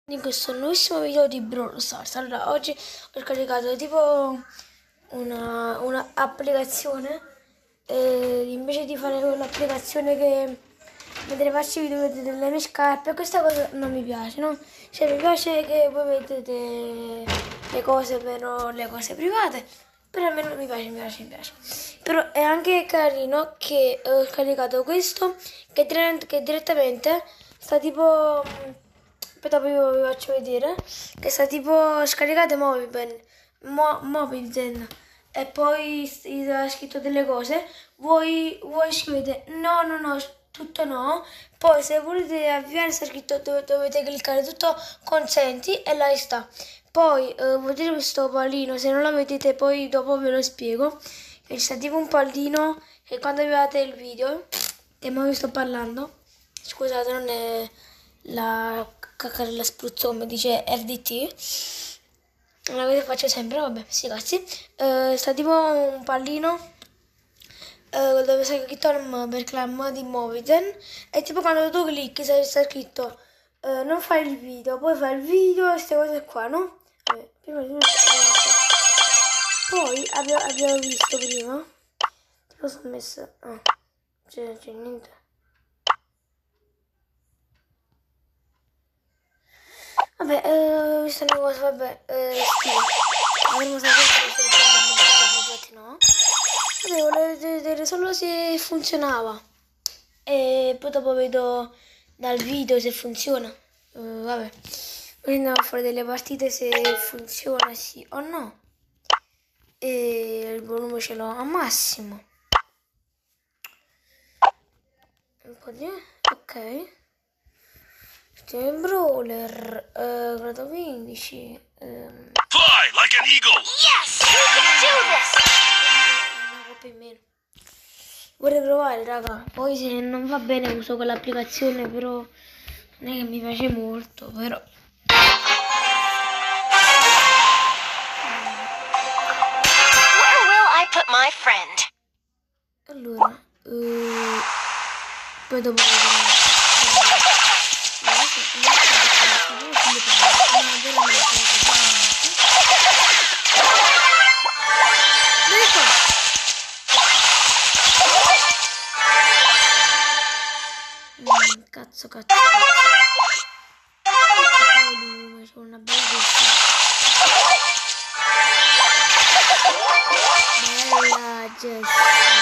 In questo nuovissimo video di Brawl Stars. Allora, oggi ho scaricato tipo una applicazione invece di fare quell'applicazione che mentre faccio i video vedete le mie scarpe. Questa cosa non mi piace, no? Cioè mi piace che voi vedete le cose, però le cose private, però a me non mi piace, mi piace. Però è anche carino che ho scaricato questo che direttamente sta tipo poi dopo io vi faccio vedere che sta tipo scaricate Mobizen e poi ha scritto delle cose. Voi scrivete no, tutto no. Poi se volete avviare sta scritto dovete cliccare tutto consenti e là sta. Poi vedete questo pallino, se non lo vedete poi dopo ve lo spiego. Che sta tipo un pallino che quando avevate il video, che ora vi sto parlando, scusate non è la caccarella spruzzo come dice RDT, una cosa che faccio sempre, vabbè, sti cazzi. Sta tipo un pallino dove sta scritto per clam di Movizen e tipo quando tu clicchi sta scritto non fai il video, poi fai il video e queste cose qua, no? Vabbè, prima di tutto, poi abbiamo visto prima, lo sono messo, c'è niente. Vabbè, questa è una cosa, vabbè, schifo. Avremmo sapere infatti no. Vabbè, volevo vedere solo se funzionava. E poi dopo vedo dal video se funziona. Vabbè, ora andiamo a fare delle partite se funziona sì o no. E il volume ce l'ho a massimo. Un po' di... ok. Steam Brawler, grado 15. Fly like an eagle! Yes! You can do this! Una copia in meno. Vorrei provare, raga. Poi se non va bene uso quell'applicazione, però non è che mi piace molto, però. Where will I put my friend? Allora, poi dopo cazzo. C'è una bella bella Jessie.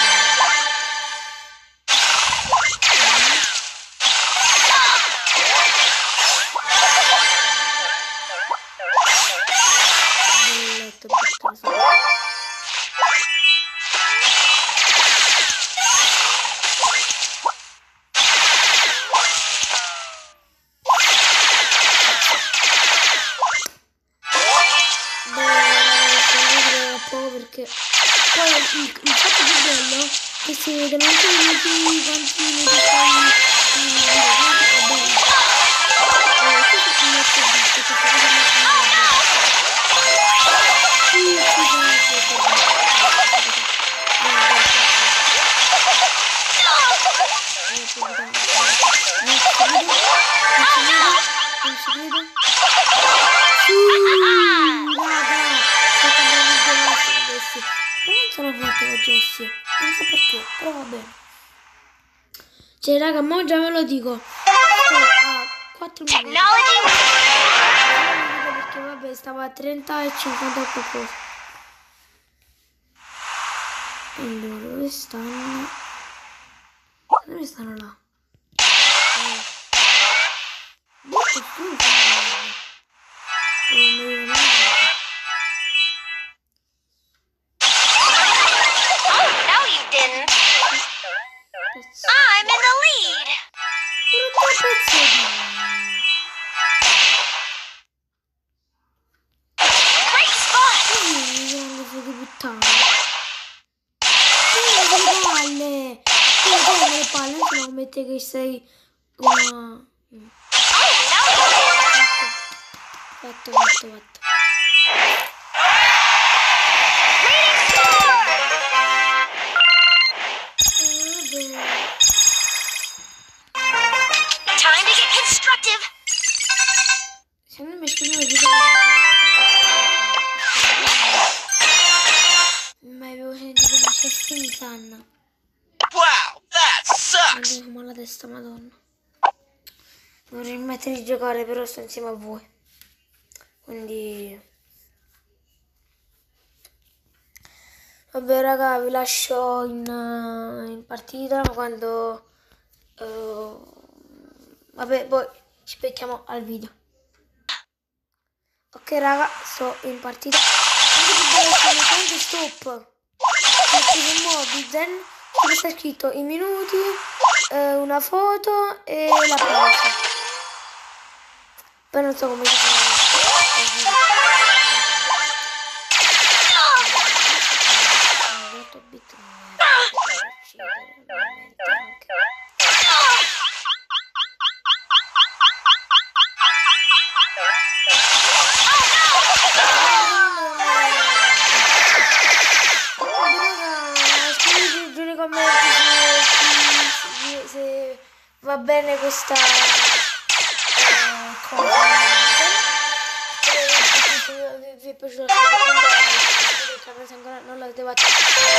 Perché poi il fatto più bello è che si vedono anche i minuti quanti minuti sono forte con Jessie, non so perché, però va bene. Cioè raga, mo già ve lo dico, sto a 4 minuti perché vabbè stavo a 30 e 50 qualcosa. Allora, dove stanno? Dove stanno là? I'm in the lead! Great spot! Non mette che sei una... Fatto. Secondo me scrivono video ma avevo sentito una cesta in canna. Wow, that Mi sucks! devo la testa, madonna. Vorrei smettere di giocare, però sto insieme a voi. Quindi... Vabbè raga, vi lascio in partita quando... vabbè, poi ci becchiamo al video. Ok raga, sto in partita. Stop. Mettiamo in Mobizen, dove sta scritto i minuti, una foto e la pausa. Poi non so come si chiama. Se va bene questa cosa. Se vi è piaciuto il video, non l'avete fatto.